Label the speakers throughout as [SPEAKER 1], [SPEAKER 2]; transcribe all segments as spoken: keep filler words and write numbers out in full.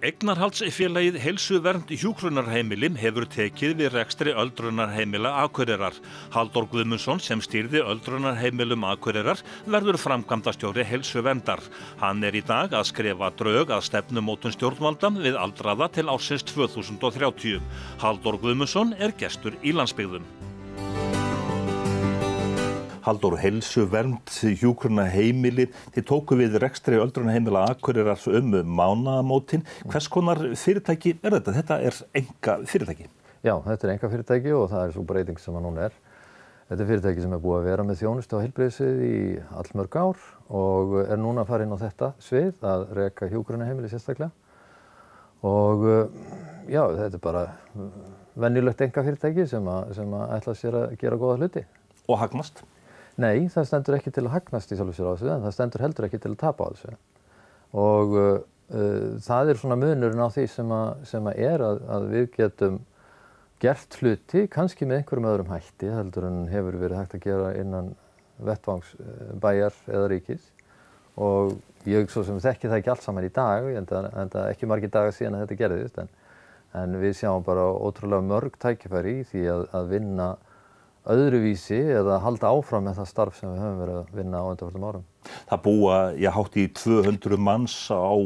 [SPEAKER 1] Eignarhaldsfélagið Heilsuvernd hjúkrunarheimili hefur tekið við rekstri öldrunarheimila Akureyrar. Halldór Guðmundsson sem stýrði öldrunarheimilum Akureyrar verður framkvæmdastjóri Heilsuverndar. Hann er í dag að skrifa drög að stefnumótun stjórnvalda við aldraða til ársins tvö þúsund og þrjátíu. Halldór Guðmundsson er gestur í landsbyggðum. Halldór, Heilsuvernd hjúkrunarheimili, þið tóku við rekstri öldrunarheimila Akureyrar um mánaðamótin. Hvers konar fyrirtæki er þetta? Þetta er enga fyrirtæki.
[SPEAKER 2] Já, þetta er enga fyrirtæki og það er svo breyting sem það núna er. Þetta er fyrirtæki sem er búið að vera með þjónustu á heilbrigðissviði í allmörg ár og er núna að fara inn á þetta svið að reka hjúkrunarheimili sérstaklega. Og já, þetta er bara venjulegt enga fyrirtæki sem að, sem að ætla sér að gera góða hluti.
[SPEAKER 1] Og hagnast?
[SPEAKER 2] Nei, það stendur ekki til að hagnast í sjálfu sér á þessu, en það stendur heldur ekki til að tapa á þessu. Og uh, uh, það er svona munurinn á því sem að, sem að er að, að við getum gert hluti, kannski með einhverjum öðrum hætti, heldur en hefur verið hægt að gera innan vettvangs bæjar eða ríkis. Og ég svo sem þekki það ekki allt saman í dag, en það, en það ekki margir dagar síðan að þetta gerðist, en, en við sjáum bara ótrúlega mörg tækifæri í því að, að vinna öðruvísi eða halda áfram með það starf sem við höfum verið að vinna á undanförnum árum.
[SPEAKER 1] Það búa, já, hátt í tvö hundruð manns á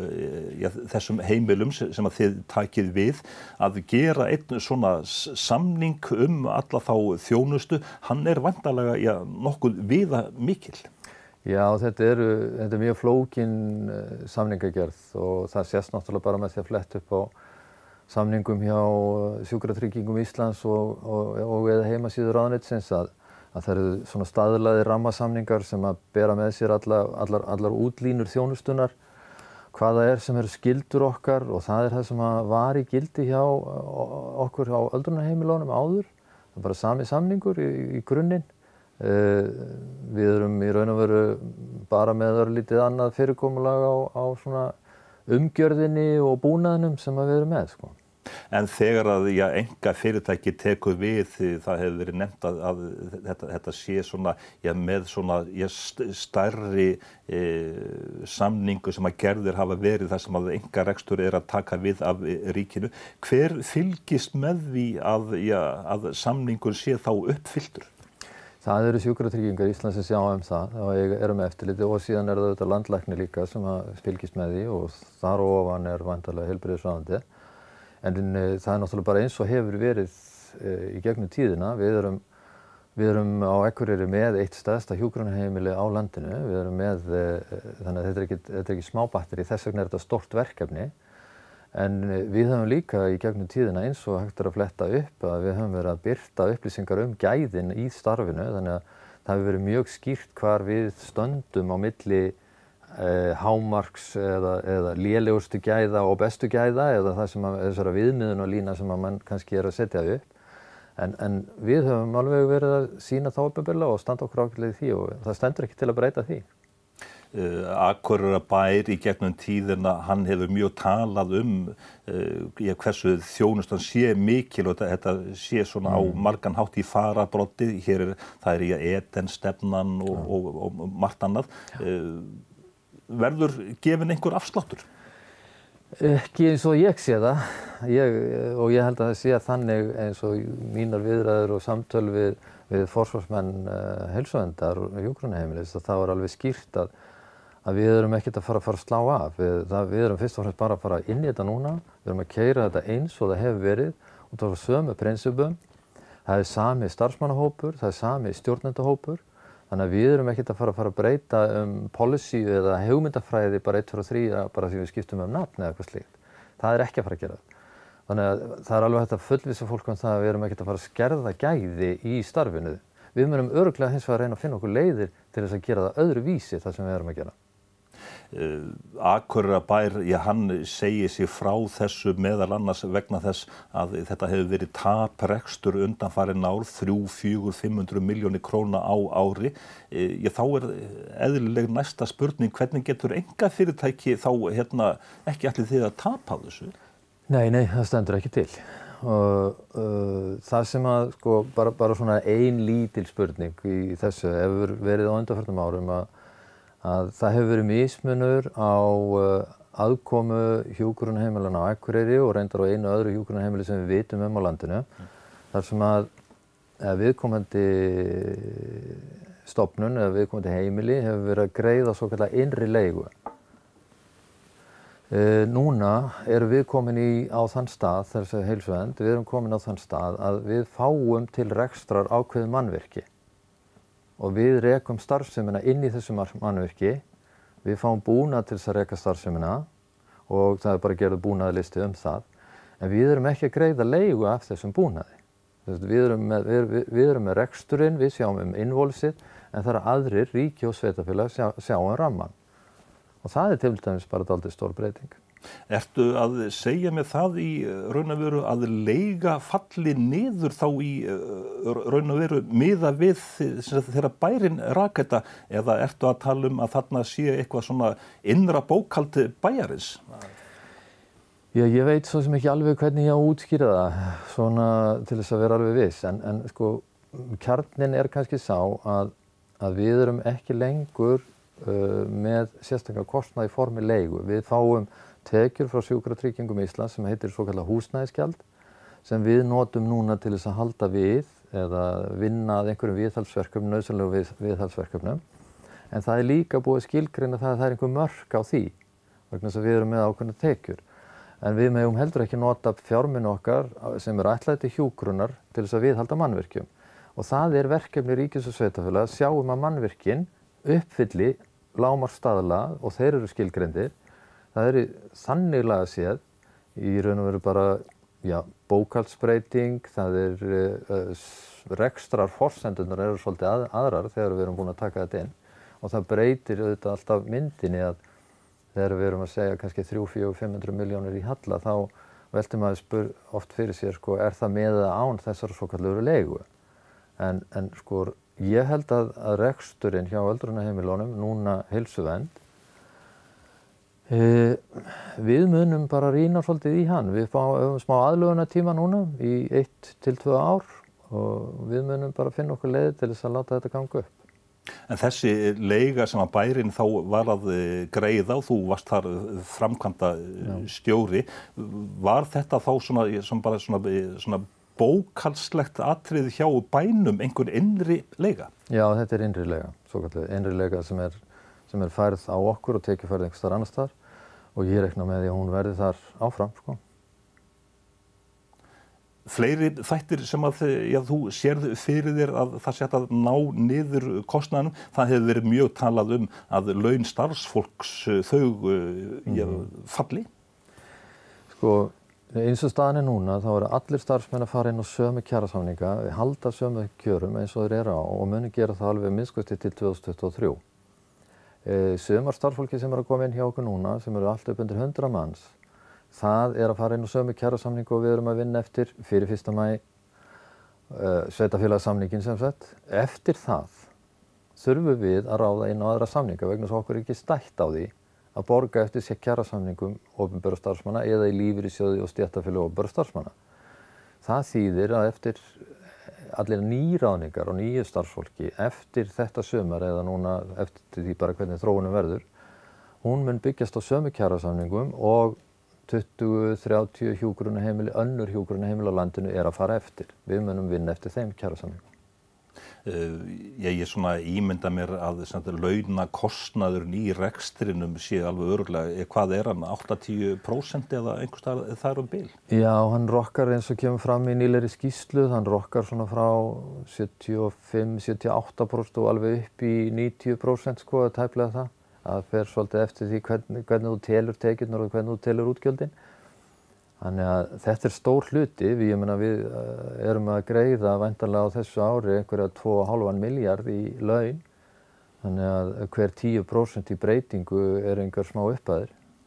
[SPEAKER 1] já, þessum heimilum sem að þið takið við að gera einn svona samning um alla þá þjónustu. Hann er væntanlega, já, nokkuð viðamikil.
[SPEAKER 2] Já, þetta er, þetta er mjög flókin samningagerð og það sést náttúrulega bara með því að fletta upp á samningum hjá Sjúkratryggingum Íslands og, og, og eða heimasíður ráðuneytisins að, að það eru svona staðlaðir rammasamningar sem að bera með sér allar, allar, allar útlínur þjónustunar, hvað það er sem eru skyldur okkar og það er það sem að var í gildi hjá okkur á öldrunarheimilunum áður. Það er bara sami samningur í, í grunninn. Uh, við erum í raun og veru bara með örlítið annað fyrirkomulag á, á svona umgjörðinni og búnaðinum sem við erum með, sko.
[SPEAKER 1] En þegar að já, enga fyrirtæki tekur við, það hefur verið nefnt að, að þetta, þetta sé svona, já, með svona já, stærri e, samningu sem að gerðir hafa verið þar sem að enga rekstur er að taka við af ríkinu. Hver fylgist með því að, já, að samningur sé þá uppfylltur?
[SPEAKER 2] Það eru Sjúkratryggingar Íslands sem sjá um það og eru með eftirliti og síðan er það auðvitað landlæknir líka sem að fylgist með því og þar ofan er væntanlega heilbrigðisráðuneytið. En það er náttúrulega bara eins og hefur verið í gegnum tíðina. Við erum, við erum á Akureyri með eitt stærsta hjúkrunarheimili á landinu. Við erum með, þannig að þetta er ekki, þetta er ekki smábatteri, þess vegna er þetta stórt verkefni. En við höfum líka í gegnum tíðina eins og hægt er að fletta upp að við höfum verið að birta upplýsingar um gæðin í starfinu, þannig að það hefur verið mjög skýrt hvar við stöndum á milli eh, hámarks eða, eða lélegustu gæða og bestu gæða eða það sem að, þessara viðmiðunarlína sem að mann kannski er að setja upp. En, en við höfum alveg verið að sýna þá opinberlega og standa okkur ákveðlega í því og það stendur ekki til að breyta því.
[SPEAKER 1] Uh, Akureyrarbær í gegnum tíðina, hann hefur mjög talað um uh, ja, hversu þjónustan sé mikil og þetta sé svona mm. á margan hátt í fararbroddi. Hér er, það er í að Eden-stefnan og, ja. og, og, og margt annað. Uh, verður gefin einhver afsláttur?
[SPEAKER 2] Ekki eins og ég sé það. Ég, og ég held að það sé þannig eins og mínar viðræður og samtöl við, við forsvarsmenn uh, Heilsuverndar og hjúkrunarheimilis að það var alveg skýrt að að við erum ekkert að fara að fara að slá af. Við, það, við erum fyrst og fremst bara að fara inn í þetta núna. Við erum að keyra þetta eins og það hefur verið og það var sömu prinsipum. Það er sami starfsmannahópur, það er sami stjórnendahópur. Þannig að við erum ekkert að fara að fara að breyta um policy eða hugmyndafræði bara eitt, tveir og þrír bara því við skiptum um nafn eða eitthvað slíkt. Það er ekki að fara að gera það. Þannig að það er alveg hægt að fullvissa fólk um það að við erum ekkert að fara að skerða gæði í starfinu. Við munum örugglega hins vegar að reyna að finna okkur leiðir til þess að gera það öðru vísi það sem við erum að gera.
[SPEAKER 1] Uh, Akureyrarbær, já, hann segir sig frá þessu meðal annars vegna þess að þetta hefur verið taprekstur undanfarin ár, þrjú, fjögur, fimm hundruð milljónir króna á ári. Uh, já, þá er eðlileg næsta spurning, hvernig getur einkafyrirtæki þá hérna, ekki allir þið að tapa þessu?
[SPEAKER 2] Nei, nei, það stendur ekki til. Og uh, það sem að, sko, bara, bara svona ein lítil spurning í þessu hefur verið á undanförnum árum að að það hefur verið mismunur á, aðkomu hjúkrunarheimilanna á Akureyri og reyndar á einu öðru hjúkrunarheimili sem við vitum um á landinu, mm. þar sem að viðkomandi stofnun eða viðkomandi heimili hefur verið að greiða svokallaða innri leigu. E, núna erum við komin í, á þann stað, þessi heilsuvernd, við erum komin á þann stað að við fáum til rekstrar ákveðið mannvirki og við rekum starfsemina inn í þessu mannvirki, við fáum búnað til þess að reka starfsemina og það er bara gerð búnaðarlisti um það, en við erum ekki að greiða leigu af þessum búnaði. Við erum með, við, við erum með reksturinn, við sjáum um innvolsið, en það eru aðrir, ríki og sveitarfélag, sjá, sjá um ramman. Og það er til dæmis bara dálítið stór breyting.
[SPEAKER 1] Ertu að segja með það í raun og veru að leiga falli niður þá í raun og veru miða við þegar bærinn rak þetta, eða ertu að tala um að þarna sé eitthvað svona innra bókhald bæjarins?
[SPEAKER 2] Já, ég veit svo sem ekki alveg hvernig ég á að útskýra það, svona til þess að vera alveg viss, en, en sko kjarninn er kannski sá að, að við erum ekki lengur uh, með sérstaklega kostnað í formi leigu. Við fáum tekjur frá Sjúkratryggingum Íslands sem heitir svokallað húsnæðisgjald, sem við notum núna til þess að halda við eða vinna að einhverjum viðhaldsverkefnum, nauðsynlegum við, viðhaldsverkefnum, en það er líka búið skilgreina það að það er einhver mörk á því, vegna þess að við erum með ákveðnar tekjur. En við megum heldur ekki nota fjármuni okkar sem eru ætlaðir til hjúkrunar til þess að viðhalda mannvirkjum. Og það er verkefni ríkis og sveitarfélaga að sjá um að mannvirkin uppfylli lágmarksstaðla og þeir eru skilgreindir. Það er þannig laga séð í raun og veru bara já, bókhaldsbreyting, það er uh, rekstrar forsendurnar eru svolítið að, aðrar þegar við erum búin að taka þetta inn. Og það breytir auðvitað alltaf myndinni að þegar við erum að segja kannski þrjú, fjögur, fimm hundruð milljónir í halla, þá veltir maður spur oft fyrir sér, sko, er það með eða án þessar svokallegu leigu? En, en sko, ég held að, að reksturinn hjá öldrunarheimilunum, núna heilsuvernd, e, við munum bara rýna svolítið í hann. Við fáum smá aðlögunartíma núna í eitt til tvö ár og við munum bara finna okkur leið til þess að láta þetta ganga upp.
[SPEAKER 1] En þessi leiga sem að bærinn þá var að greiða og þú varst þar framkvæmda stjóri, var þetta þá svona, svona, bara svona, svona bókhaldslegt atriði hjá bænum einhver innri leiga?
[SPEAKER 2] Já, þetta er innri leiga, svokallið innri leiga sem er, sem er færð á okkur og tekjufærð einhvers staðar annars staðar og ég reikna með því að hún verði þar áfram, sko. Fleiri
[SPEAKER 1] þættir sem að já, þú sérð fyrir þér að það sé að ná niður kostnaðinum, það hefur verið mjög talað um að laun starfsfólks þau mm. já, falli?
[SPEAKER 2] Sko, eins og staðan er núna, þá eru allir starfsmenn að fara inn á sömu kjarasamninga, halda sömu kjörum eins og þeir eru á og muni gera það alveg minnst til tvö þúsund tuttugu og þrjú. E, sumar starfsfólki sem eru að koma inn hjá okkur núna, sem eru allt upp undir hundrað manns, það er að fara inn á sömu kjarasamningu og við erum að vinna eftir fyrir fyrsta maí uh, sveitafélagasamningin sem sagt. Eftir það þurfum við að ráða inn á aðra samninga vegna þess að okkur er ekki stætt á því að borga eftir sér kjarasamningum opinberra starfsmanna eða í lífeyrissjóði og stéttarfélög opinberra starfsmanna. Það þýðir að eftir allir nýráðningar og nýju starfsfólki eftir þetta sumar eða núna eftir því bara hvernig þróunum verður, hún mun byggjast á sömu kjarasamningum og tuttugu, þrjátíu hjúkrunarheimili, önnur hjúkrunarheimili á landinu er að fara eftir. Við munum vinna eftir þeim kjarasamningum.
[SPEAKER 1] Uh, ég er svona ímynda mér að launakostnaðurinn í rekstrinum sé alveg örugglega, hvað er hann, áttatíu prósent eða einhvers staðar þar um bil?
[SPEAKER 2] Já, hann rokkar eins og kemur fram í nýlegri skýrslu, hann rokkar svona frá sjötíu og fimm til sjötíu og átta prósent og alveg upp í níutíu prósent sko, tæplega það. Það fer svolítið eftir því hvernig, hvernig þú telur tekjurnar og hvernig þú telur útgjöldin. Þannig að þetta er stór hluti, við, ég meina, við erum að greiða væntanlega á þessu ári einhverja tvö og hálfan milljarð í laun. Þannig að hver tíu prósent í breytingu er einhver smá upphæðir.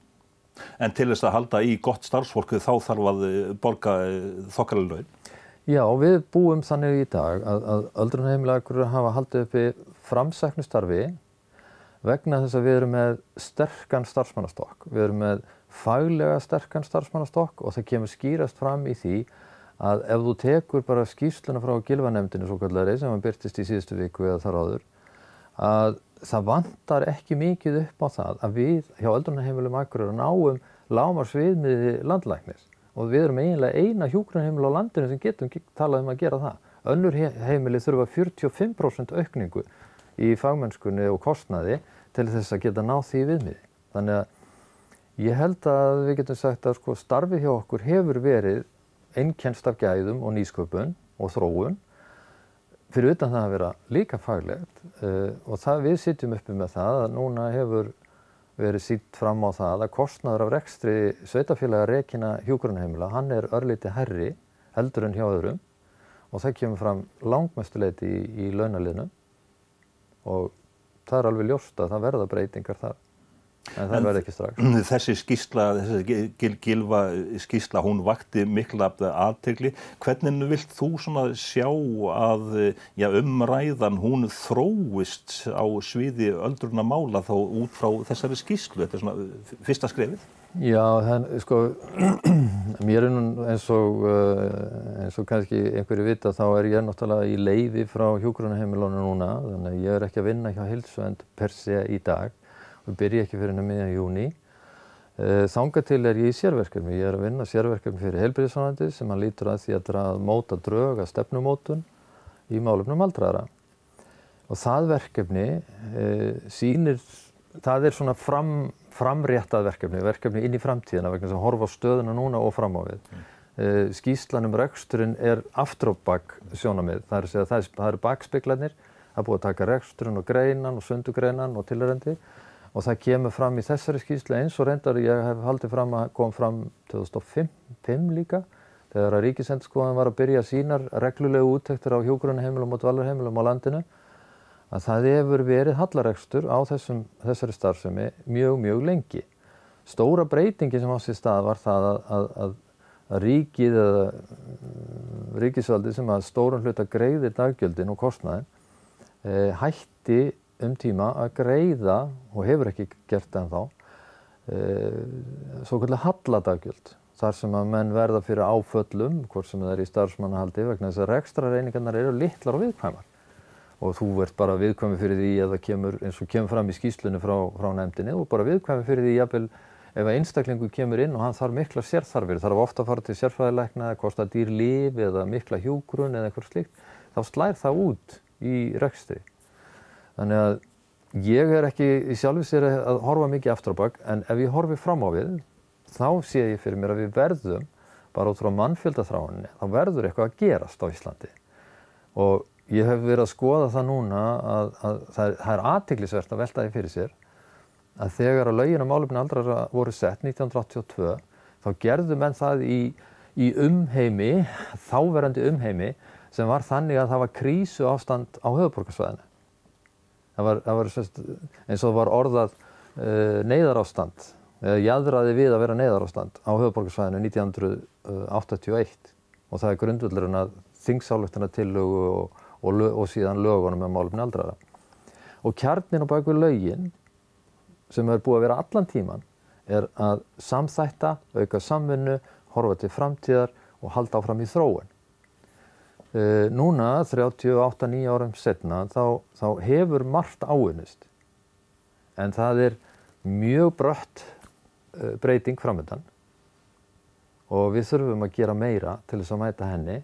[SPEAKER 1] En til þess að halda í gott starfsfólk þá þarf að borga þokkalega laun?
[SPEAKER 2] Já, við búum þannig í dag að, að öldrunarheimili hafa haldið uppi framsæknu starfi vegna þess að við erum með sterkan starfsmannastokk. Við erum með faglega sterkan starfsmannastokk og það kemur skýrast fram í því að ef þú tekur bara skýrsluna frá Gylfanefndinni svokallari sem hann birtist í síðustu viku eða þar áður, að það vantar ekki mikið upp á það að við hjá öldrunarheimilum Akureyrar náum lágmarksviðmiði landlæknis og við erum eiginlega eina hjúkrunarheimili á landinu sem getum talað um að gera það. Önnur heimili þurfa fjörutíu og fimm prósent aukningu í fagmennskunni og kostnaði til þess að geta náð því viðmiði. Þannig að ég held að við getum sagt að sko, starfið hjá okkur hefur verið einkennst af gæðum og nýsköpun og þróun fyrir utan það að vera líka faglegt uh, og það við sitjum uppi með það að núna hefur verið sýnt fram á það að kostnaður af rekstri sveitarfélaga rekinna hjúkrunarheimila, hann er örlítið hærri heldur en hjá öðrum og það kemur fram langmestuleyti í, í launaliðnum og það er alveg ljóst að það verða breytingar þar. En það verði ekki strax.
[SPEAKER 1] Þessi skýrsla, þessi gil, gilva skýrsla, hún vakti mikla athygli. Hvernig vilt þú svona sjá að ja, umræðan hún þróist á sviði öldrunarmála þá út frá þessari skýrslu? Þetta er svona fyrsta skrefið.
[SPEAKER 2] Já, þann, sko, mér er nú eins og, eins og kannski einhverju vita þá er ég náttúrulega í leyfi frá hjúkrunarheimilunum núna, þannig að ég er ekki að vinna hjá Heilsuvernd per se í dag. Við byrja ekki fyrir um miðjan júní. Þangað til er ég í sérverkefni. Ég er að vinna sérverkefni fyrir heilbrigðisráðuneytið sem hann lítur að því að, að móta drög að stefnumótun í málefnum aldraðra. Og það verkefni e, sýnir, það er svona fram, framréttað verkefni, verkefni inn í framtíðina vegna þess að horfa á stöðuna núna og fram á við. Mm. E, skýrslan um reksturinn er aftur á bak sjónarmið. Það er að segja, það, er, það eru bakspeglarnir, það er búið að taka reksturinn og greinan og sundugreinan og tilheyrandi. Og það kemur fram í þessari skýrslu eins og reyndar ég hef haldið fram að kom fram tvö þúsund og fimm líka þegar að Ríkisendurskoðun var að byrja sínar reglulegu úttektir á hjúkrunarheimilum og dvalarheimilum á landinu að það hefur verið hallarekstur á þessum, þessari starfsemi mjög, mjög lengi. Stóra breytingi sem á sér stað var það að, að, að, að ríkið eða ríkisvaldið sem að stórum hluta greiðir daggjöldin og kostnaðin e, hætti um tíma að greiða, og hefur ekki gert það ennþá, e, svo kallar halladaggjöld, þar sem að menn verða fyrir áföllum, hvort sem það er í starfsmannahaldi, vegna þess að rekstrareiningarnar eru litlar og viðkvæmar. Og þú ert bara viðkvæmi fyrir því að það kemur, eins og kemur fram í skýrslunni frá, frá nefndinni, og bara viðkvæmi fyrir því jafnvel ef að einstaklingur kemur inn og hann þarf mikla sérþarfir, þarf ofta að fara til sérfræðilækna eða kosta dýr lyf eða mikla hjúkrun eða eitthvað slíkt, þá slær það út í rekstri. Þannig að ég er ekki í sjálfu sér að horfa mikið aftur á bak, en ef ég horfi fram á við, þá sé ég fyrir mér að við verðum, bara út frá mannfjöldaþróuninni, þá verður eitthvað að gerast á Íslandi. Og ég hef verið að skoða það núna að, að það er, er athyglisvert að velta því fyrir sér, að þegar að lögin um málefni aldraðra voru sett nítján hundruð áttatíu og tvö, þá gerðu menn það í, í umheimi, þáverandi umheimi, sem var þannig að það var krísu ástand á höfuðborgarsvæðinu. Það var, það var eins og það var orðað uh, neyðarástand, eða jaðraði við að vera neyðarástand á höfuðborgarsvæðinu nítján hundruð áttatíu og eitt og það er grundvöllurinn að þingsályktunartillögu og, og, og síðan lögunum með málefni aldraðra. Og kjarninn á bak við lögin, sem er búið að vera allan tíman, er að samþætta, auka samvinnu, horfa til framtíðar og halda áfram í þróun. Uh, núna, þrjátíu og átta til níu árum setna, þá, þá hefur margt áunnist. En það er mjög brött uh, breyting framöndan og við þurfum að gera meira til þess að mæta henni.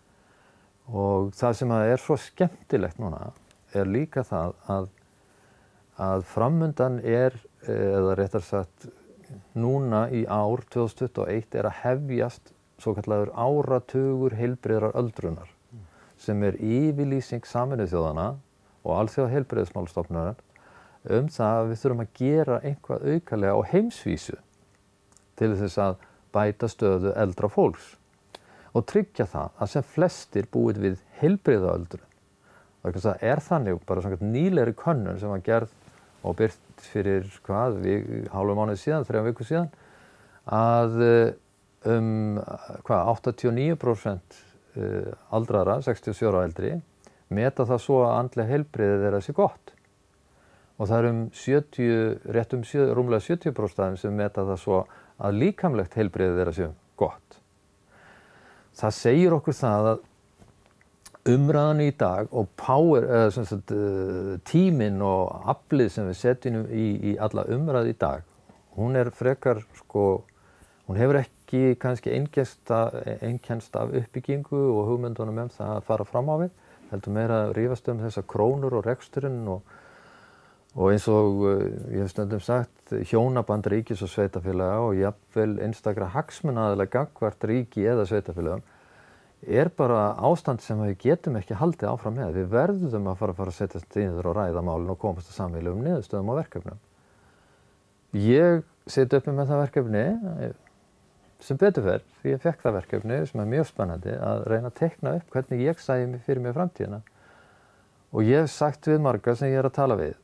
[SPEAKER 2] Og það sem er svo skemmtilegt núna er líka það að, að framöndan er, eða réttar sagt, núna í ár tvö þúsund tuttugu og eitt er að hefjast svo kallaður áratugur heilbrigðrar öldrunar, sem er yfirlýsing Sameinuðu þjóðanna og Alþjóða heilbrigðismálastofnunar um það að við þurfum að gera einhvað aukalega á heimsvísu til þess að bæta stöðu eldra fólks og tryggja það að sem flestir búið við heilbrigða öldrun. Það er þannig, bara svona nýlegri könnun sem var gerð og birt fyrir hvað, við, hálfu mánuði síðan, þrjá viku síðan, að um hvað, áttatíu og níu prósent aldraðra, sextíu og sjö ára og eldri, meta það svo að andlega heilbrigði þeirra sé gott. Og það er um sjötíu, rétt um sjö, rúmlega sjötíu prósent sem meta það svo að líkamlegt heilbrigði þeirra sé gott. Það segir okkur það að, umræðan í dag og power, eða sem sagt, tíminn og aflið sem við setjum í, í alla umræðu í dag, hún er frekar, sko, hún hefur ekki kannski einkennst af uppbyggingu og hugmyndunum um það að fara fram á við, heldur meira að rífast um þessar krónur og reksturinn og, og eins og ég hef stundum sagt, hjónaband ríkis og sveitafélaga og jafnvel einstakra hagsmunaaðilega gagnvart ríki eða sveitafélagum er bara ástand sem við getum ekki haldið áfram með. Við verðum að fara að fara að setjast niður og ræða málin og komast að sameiginlegum niðurstöðum á verkefnum. Ég seti uppi með það verkefni sem betur fer, því ég fekk það verkefni sem er mjög spennandi að reyna að teikna upp hvernig ég sæi mig fyrir mig framtíðina. Og ég hef sagt við marga sem ég er að tala við,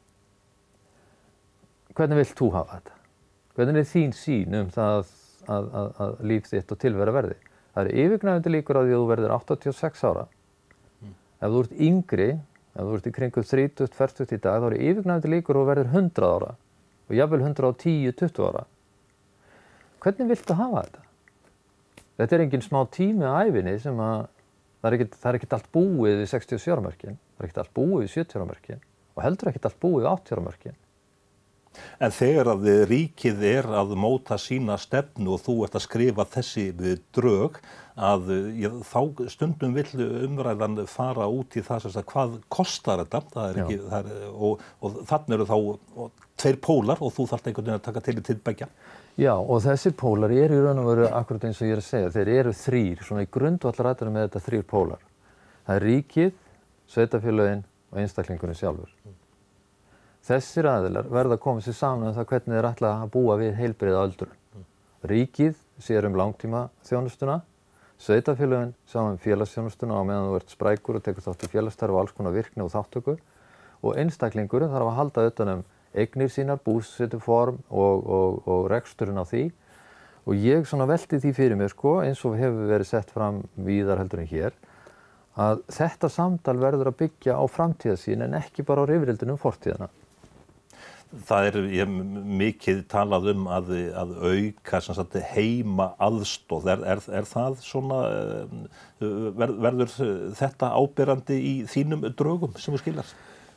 [SPEAKER 2] hvernig vilt þú hafa þetta? Hvernig er þín sýn um það að, að, að, að líf þitt og tilvera verði? Það eru yfirgnæfandi líkur á því að þú verður áttatíu og sex ára. Mm. Ef þú ert yngri, ef þú ert í kringum þrítugt, fertugt í dag, þá eru yfirgnæfandi líkur á að þú verður hundrað ára og jafnvel hundrað og tíu, tuttugu ára. Hvernig viltu hafa þetta? Þetta er engin smá tími á ævinni sem að það er ekkert, það er ekkert allt búið við sextíu og sjö ára mörkin, það er ekkert allt búið við sjötíu ára mörkin og heldur ekkert allt búið við áttatíu ára mörkin.
[SPEAKER 1] En þegar að ríkið er að móta sína stefnu og þú ert að skrifa þessi drög, að já, þá stundum vill umræðan fara út í það sem að hvað kostar þetta, það er ekki, það er, og, og þannig eru þá og, tveir pólar og þú þarft einhvern veginn að taka til til beggja. Já,
[SPEAKER 2] og þessir pólar eru í raun og veru akkurat eins og ég er að segja, þeir eru þrír, svona í grundvallaratriðum með þetta þrír pólar. Það er ríkið, sveitarfélögin og einstaklingurinn sjálfur. Þessir aðilar verða að koma sér saman um það hvernig þeir ætla að búa við heilbrigða öldrun. Mm. Ríkið sér um langtíma þjónustuna, sveitarfélögin sjá um félagsþjónustuna á meðan þú ert sprækur og tekur þátt í félagsstarfi og alls konar virkni og þáttöku og einstaklingurinn þarf að halda utan um eignir sínar, búsetuform og, og, og reksturinn á því og ég svona velti því fyrir mér sko eins og hefur verið sett fram víðar heldur en hér að þetta samtal verður að byggja á framtíðarsýn en ekki bara á rifrildinu um fortíðina.
[SPEAKER 1] Það er ég, mikið talað um að, að auka sem sagt, heima aðstoð. Er, er, er það svona, ver, verður þetta áberandi í þínum drögum sem þú skilar?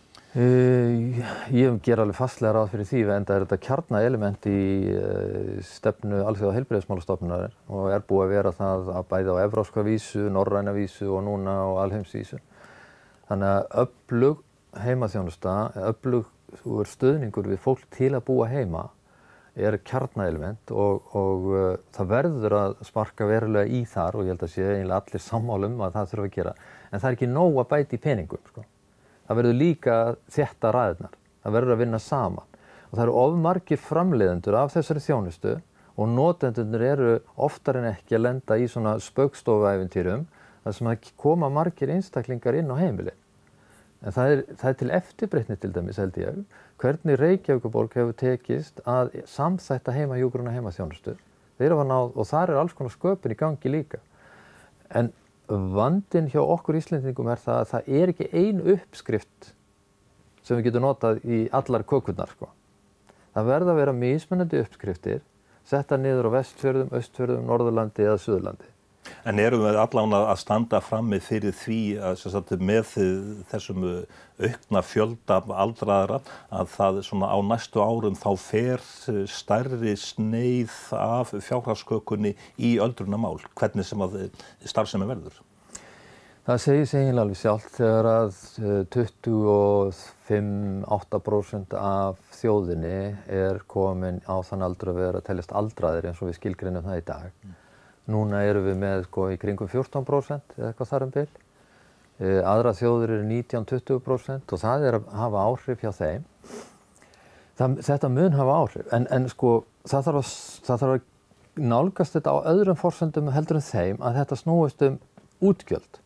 [SPEAKER 2] Uh, ég ger alveg fastlega ráð fyrir því, enda er þetta kjarnaelement í uh, stefnu Alþjóða heilbrigðismálastofnunar og er búið að vera það að bæði á evrópska vísu, norræna vísu og núna á alheimsvísu. Þannig að öflug heimaþjónusta, öflug stuðningur við fólk til að búa heima er kjarnaelement og, og uh, það verður að sparka verulega í þar og ég held að sé eiginlega allir sammála um að það þurfa að gera. En það er ekki nóg að bæta í peningum, sko. Það verður líka þétta raðirnar, það verður að vinna saman og það eru of margir framleiðendur af þessari þjónustu og notendurnir eru oftar en ekki að lenda í svona spaugstofuævintýrum þar sem að koma margir einstaklingar inn á heimili. En það er, það er til eftirbreytni til dæmis held ég, hvernig Reykjavíkurborg hefur tekist að samþætta heimahjúkrun og heimaþjónustu. Þeir hafa náð, og þar er alls konar sköpun í gangi líka. En vandinn hjá okkur Íslendingum er það að það er ekki ein uppskrift sem við getum notað í allar kökurnar, sko. Það verða að vera mismunandi uppskriftir, setta niður á Vestfjörðum, Austfjörðum, Norðurlandi eða Suðurlandi.
[SPEAKER 1] En erum við allan að standa frammi fyrir því að sagt, með þessum aukna fjölda aldraðra að það svona á næstu árum þá fer stærri sneið af fjárhagskökunni í öldrunarmál, hvernig sem að starfsemi verður?
[SPEAKER 2] Það segir sig eiginlega alveg sjálft þegar að tuttugu og fimm til átta prósent af þjóðinni er komin á þann aldur að vera að teljast aldraðir eins og við skilgreinum það í dag. Mm. Núna erum við með sko, í kringum fjórtán prósent eða eitthvað þar um bil. E, aðra þjóðir eru nítján til tuttugu prósent og það er að hafa áhrif hjá þeim. Það, þetta mun hafa áhrif, en, en sko, það, þarf að, það þarf að nálgast þetta á öðrum forsendum heldur en þeim að þetta snúist um útgjöld.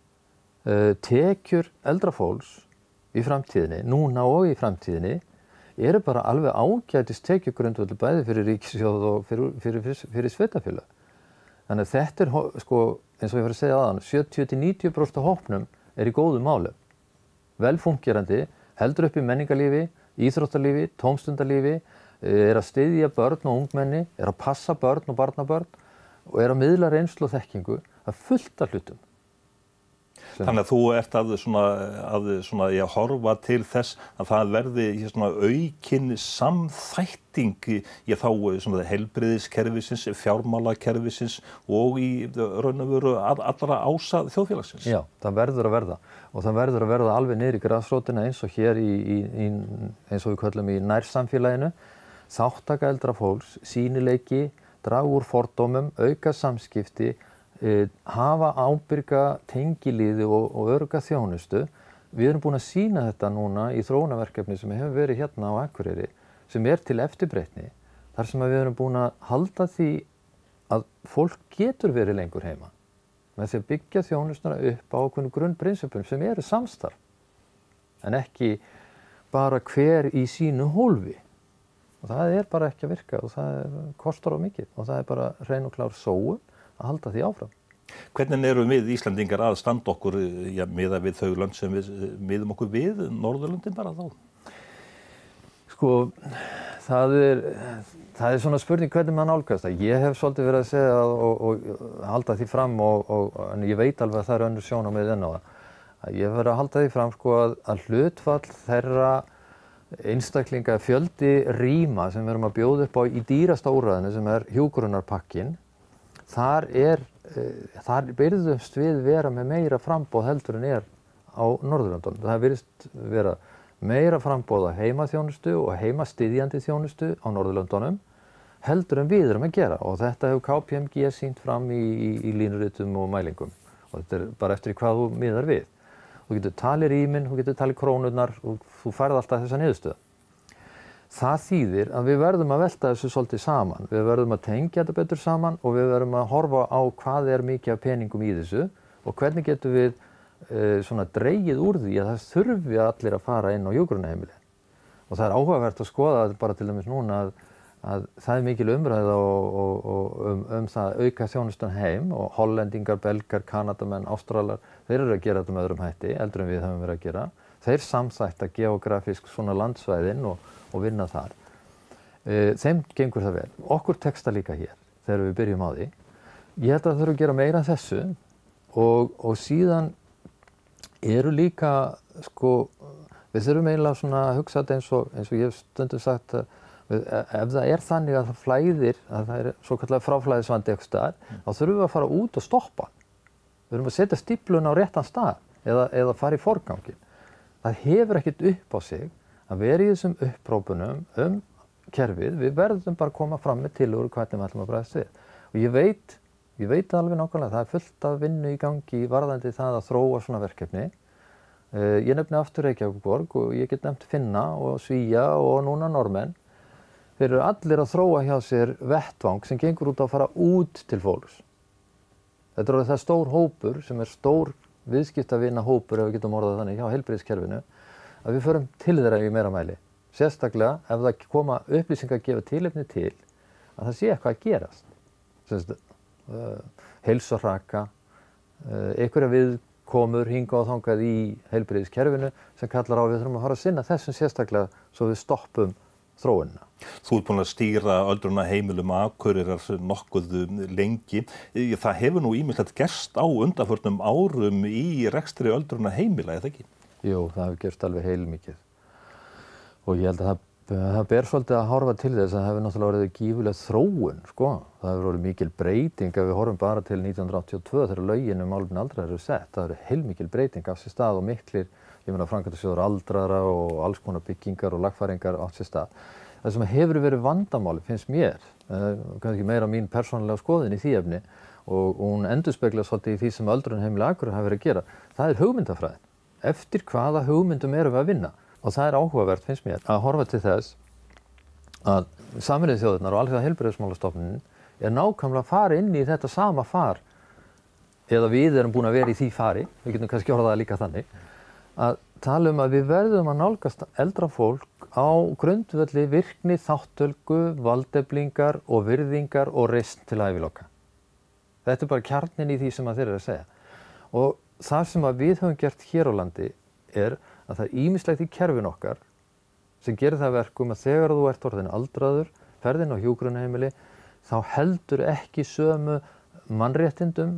[SPEAKER 2] E, tekjur eldra fólks í framtíðinni, núna og í framtíðinni, eru bara alveg ágætis tekjugrundvöldur bæði fyrir ríkissjóð og fyrir, fyrir, fyrir, fyrir sveitafélag. Þannig að þetta er, sko, eins og ég var að segja aðan, sjötíu til níutíu prósent af hópnum er í góðum málum. Vel fungerandi, heldur upp í menningarlífi, íþróttalífi, tómstundalífi, er að styðja börn og ungmenni, er að passa börn og barnabörn og er að miðla reynslu og þekkingu að fullt af hlutum.
[SPEAKER 1] Þannig að þú ert að svona, að svona, já, horfa til þess að það verði svona aukin samþætting í þá svona heilbrigðiskerfisins, fjármálakerfisins og í raun og veru allra ása þjóðfélagsins.
[SPEAKER 2] Já, það verður að verða og það verður að verða alveg niður í grasrótina eins og hér í, í, í eins og við köllum í nærsamfélaginu. Þáttaka eldra fólks, sýnileiki, draga úr fordómum, auka samskipti, eh, hafa ábyrga tengiliði og, og örugga þjónustu. Við erum búin að sýna þetta núna í þróunarverkefni sem hefur verið hérna á Akureyri, sem er til eftirbreytni, þar sem við erum búin að halda því að fólk getur verið lengur heima, með því að byggja þjónustuna upp á ákveðnum grunnprinsipum sem eru samstarf, en ekki bara hver í sínu hólfi. Og það er bara ekki að virka og það er, kostar á mikið og það er bara hrein og klár sóun að halda því áfram.
[SPEAKER 1] Hvernig erum við Íslendingar að standa okkur, ja, miða við þau lönd sem við miðum okkur við, Norðurlöndin bara þá?
[SPEAKER 2] Sko, það er, það er svona spurning hvernig maður nálgast það. Ég hef svolítið verið að segja og, og, og halda því fram og, og en ég veit alveg að það er önnur sjónarmið enn á það. Ég hef verið að halda því fram sko að, að hlutfall þeirra einstaklinga fjöldi rýma sem við erum að bjóða upp á í dýrasta úrræðinu sem er hjúkrunarpakkinn, þar er, e, þar virðumst við vera með meira framboð heldur en er á Norðurlöndunum. Það virðist vera meira framboð á heimaþjónustu og heimastyðjandi þjónustu á Norðurlöndunum heldur en við erum að gera og þetta hefur K P M G sýnt fram í, í, í línuritum og mælingum og þetta er bara eftir hvað þú miðar við. Þú getur talið rýmin, þú getur talið krónurnar og þú færð alltaf þessa niðurstöðu. Það þýðir að við verðum að velta þessu svolítið saman. Við verðum að tengja þetta betur saman og við verðum að horfa á hvað er mikið af peningum í þessu og hvernig getum við e, svona dregið úr því að það þurfi allir að fara inn á hjúkrunarheimili. Og það er áhugavert að skoða bara til dæmis núna að, að það er mikil umræða og, og, og um, um það auka þjónustan heim og Hollendingar, Belgar, Kanadamenn, Ástralar, þeir eru að gera þetta með öðrum hætti, eldur en við höfum verið að gera. Þeir samþætta geografísk svona landsvæðin og, og vinna þar. E, þeim gengur það vel. Okkur tekst það líka hér þegar við byrjum á því. Ég held að það þurfum að gera meira en þessu og, og síðan eru líka, sko, við þurfum eiginlega svona að hugsa þetta eins og, eins og ég hef stundum sagt að ef það er þannig að það flæðir, að það er svo kallar fráflæðisvandi eitthvað staðar, mm. þá þurfum við að fara út og stoppa. Við erum að setja stífluna á réttan stað eða, eða fara í forgangin. Það hefur ekkert upp á sig að vera í þessum upprópunum um kerfið. Við verðum bara að koma fram með tillögur hvernig við ætlum að bregðast við. Og ég veit, ég veit alveg nákvæmlega að það er fullt af vinnu í gangi varðandi það að þróa svona verkefni. Uh, ég nefni aftur Reykjavíkurborg og ég get nefnt Finna og Svía og núna Norðmenn. Þeir eru allir að þróa hjá sér vettvang sem gengur út á að fara út til fólks. Þetta er það stór hópur sem er stór viðskiptavina hópur ef við getum orðað þannig hjá heilbrigðiskerfinu að við förum til þeirra í meira mæli. Sérstaklega ef það koma upplýsingar að gefa tilefni til að það sé eitthvað að gerast. Semst, uh, heilsuhraka, uh, einhverja viðkomur hingað og þangað í heilbrigðiskerfinu sem kallar á við þurfum að fara að sinna þessum sérstaklega svo við stoppum þróunina.
[SPEAKER 1] Þú ert búin að stýra öldrunarheimilum Akureyrar nokkuð lengi. Það hefur nú ýmislegt gerst á undanförnum árum í rekstri öldrunarheimila, eða ekki?
[SPEAKER 2] Jú, það hefur gerst alveg heilmikið. Og ég held að það, það ber svolítið að horfa til þess að það hefur náttúrulega verið gífurleg þróun, sko. Það hefur verið mikil breyting ef við horfum bara til nítján hundruð áttatíu og tvö þegar lögin um málefni aldraðra eru sett. Það hefur heilmikil breyting af sér stað og miklir, ég meina framkvæmdasjóður aldraðra og alls konar byggingar og lagfæringar átt sér stað. Það sem hefur verið vandamáli finnst mér, uh, kannski meira mín persónulega skoðun í því efni og, og hún endurspeglar svolítið í því sem öldrunarheimili Akureyrar hafa verið að gera. Það er hugmyndafræðin. Eftir hvaða hugmyndum erum við að vinna? Og það er áhugavert finnst mér að horfa til þess að Sameinuðu þjóðirnar og Alþjóða heilbrigðismálastofnunin er nákvæmlega að fara inn í þetta sama far eða við erum búin að vera í því fari, við getum kannski orðað það líka þannig, að tala um að við verðum að nálgast eldra fólk á grundvelli virkni, þátttöku, valdeflingar og virðingar og reisn til æviloka. Þetta er bara kjarninn í því sem að þeir eru að segja. Og það sem að við höfum gert hér á landi er að það er ýmislegt í kerfin okkar sem gerir það verkum að þegar þú ert orðinn aldraður, ferðin á hjúkrunarheimili, þá heldur ekki sömu mannréttindum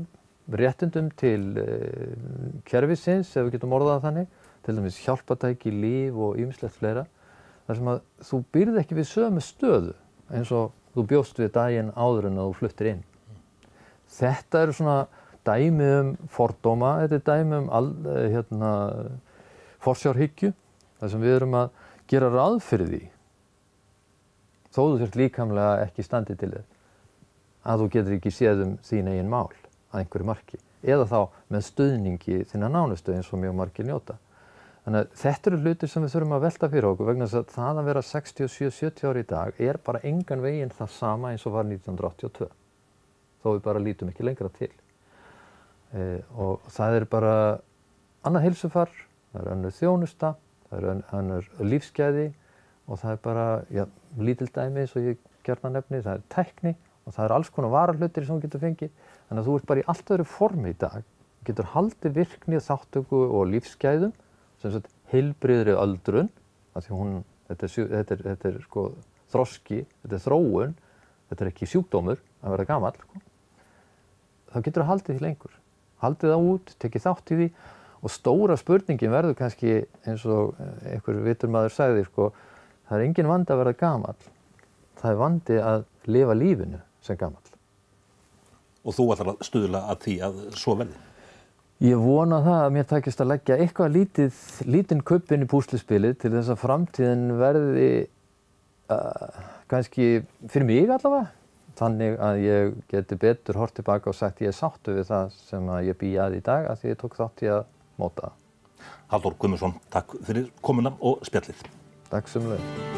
[SPEAKER 2] réttindum til uh, kerfisins, ef við getum orðað það þannig, til dæmis hjálpatæki, lyf og ýmislegt fleira, þar sem að þú býrð ekki við sömu stöðu eins og þú bjóst við daginn áður en að þú fluttir inn. Þetta eru svona dæmi um fordóma, þetta er dæmi um all, hérna, forsjárhyggju, þar sem við erum að gera ráð fyrir því, þó þú sért líkamlega ekki standið til þér, að þú getur ekki séð um þín eigin mál að einhverju marki, eða þá með stuðningi þinna nánustu eins og mjög margir njóta. Þannig að þetta eru hlutir sem við þurfum að velta fyrir okkur vegna þess að það að vera sextíu og sjö til sjötíu ára í dag er bara engan veginn það sama eins og var nítján hundruð áttatíu og tvö, þó við bara lítum ekki lengra til. E, og það er bara annað heilsufar, það er önnur þjónusta, það er önnur lífsgæði og það er bara, já, lítil dæmi eins og ég gjarnan nefni, það er tækni og það er alls konar varahlutir sem þú getur fengið. Þannig að þú ert bara í allt öðru formi í dag, þú getur haldið virkni, þáttöku og lífsgæðum, sem sagt heilbrigðri öldrun, af því hún, þetta er, þetta er, þetta er sko þroski, þetta er þróun, þetta er ekki sjúkdómur að vera gamall, sko. Þá getur þú haldið því lengur, haldið það út, tekið þátt í því og stóra spurningin verður kannski eins og einhver vitur maður sagði, sko, það er engin vandi að vera gamall, það er vandi að lifa lífinu sem gamall.
[SPEAKER 1] Og þú ætlar að stuðla að því að svo verði?
[SPEAKER 2] Ég vona það að mér takist að leggja eitthvað lítið, lítinn kubb inn í púsluspilið til þess að framtíðin verði uh, kannski fyrir mig allavega, þannig að ég geti betur hort tilbaka og sagt ég er sáttur við það sem að ég bý að í dag af því ég tók þátt í að móta það.
[SPEAKER 1] Halldór Guðmundsson, takk fyrir komuna og spjallið.
[SPEAKER 2] Takk sömuleiðis.